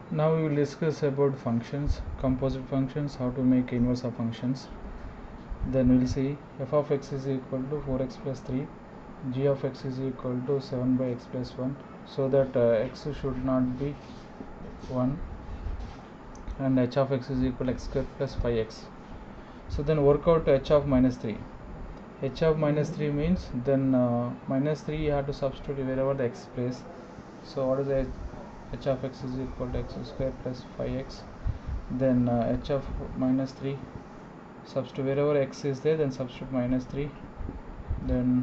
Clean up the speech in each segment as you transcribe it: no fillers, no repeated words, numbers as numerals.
Now we will discuss about functions, composite functions, how to make inverse of functions. Then we will see f of x is equal to 4x plus 3, g of x is equal to 7 by x plus 1, so that x should not be 1, and h of x is equal to x square plus 5x. So then work out h of minus 3. H of minus 3 means then minus 3 you have to substitute wherever the x place. So what is the h of x is equal to x square plus 5x. Then h of minus 3, substitute wherever x is there, then substitute minus 3. Then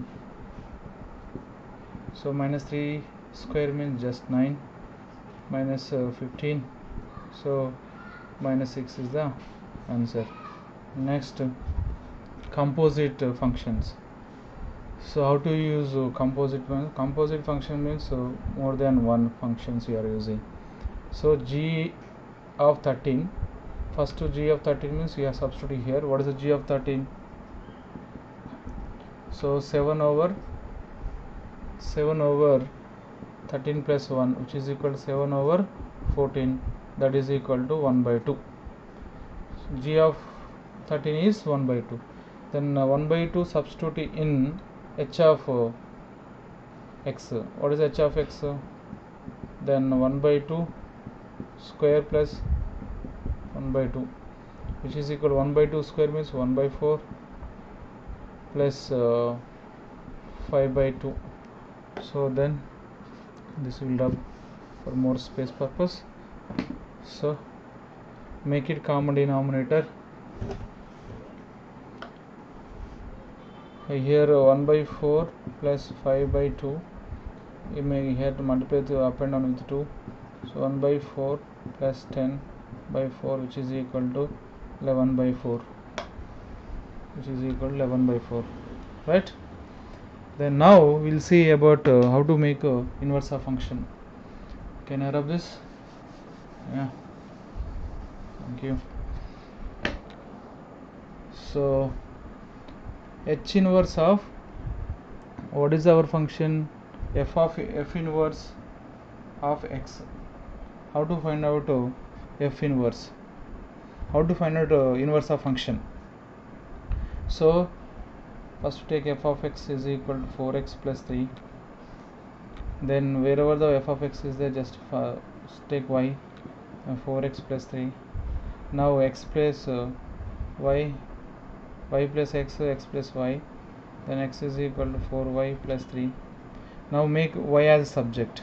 so minus 3 square means just 9, minus 15, so minus 6 is the answer. Next, composite functions. So how to use composite one? Composite function means more than one functions you are using. So g of 13, first to g of 13 means you are substituting here. What is the g of 13? So 7 over 13 plus 1, which is equal to 7 over 14, that is equal to 1 by 2. So g of 13 is 1 by 2. Then 1 by 2 substitute in h of x. What is h of x? Then 1 by 2 square plus 1 by 2, which is equal to 1 by 2 square means 1 by 4 plus 5 by 2. So then this will rub for more space purpose. So make it common denominator. Here 1 by 4 plus 5 by 2, you may have to multiply the up and down with 2. So 1 by 4 plus 10 by 4, which is equal to 11 by 4, which is equal to 11 by 4, right? Then now we'll see about how to make inverse of function. Can I rub this? Yeah, thank you. So h inverse of, what is our function? F inverse of x. How to find out f inverse? How to find out inverse of function? So first take f of x is equal to 4x plus 3. Then wherever the f of x is there, just take y, 4x plus 3. Now x plus y plus x plus y, then x is equal to 4y plus 3. Now make y as subject.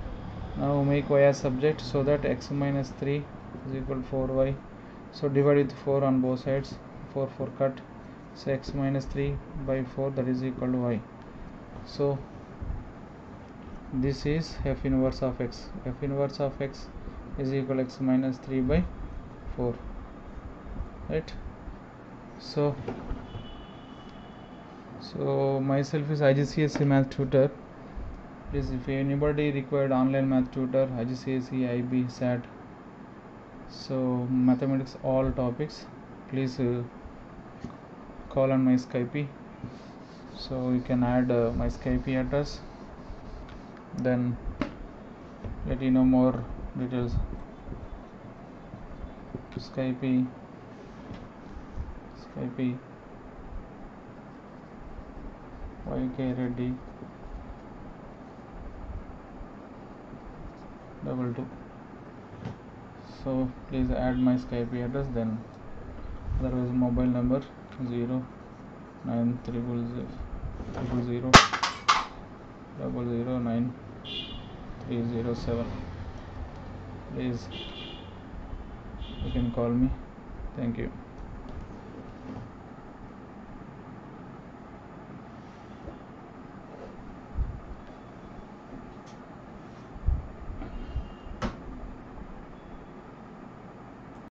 So that x minus 3 is equal to 4y. So divide with 4 on both sides, 4 cut. So x minus 3 by 4, that is equal to y. So this is f inverse of x. F inverse of x is equal to x minus 3 by 4, right? So myself is IGCSE math tutor. Please, if anybody required online math tutor, IGCSE, IB, SAT, so mathematics, all topics, please call on my Skype. So you can add my Skype address, then let you know more details. Skype YK Reddy 22. So please add my Skype address, then otherwise mobile number 0900009307. Please, you can call me. Thank you.